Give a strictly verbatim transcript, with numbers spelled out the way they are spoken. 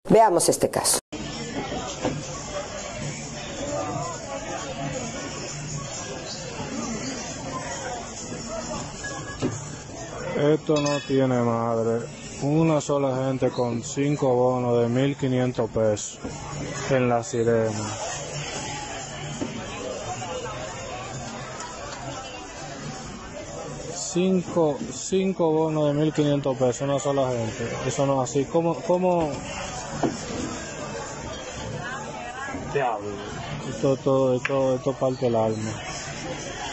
Veamos este caso. Esto no tiene madre. Una sola gente con cinco bonos de mil quinientos pesos en La Sirena. Cinco, cinco bonos de mil quinientos pesos, una sola gente. Eso no es así. ¿Cómo? cómo? Diablo. Esto, esto, esto, esto parte el alma.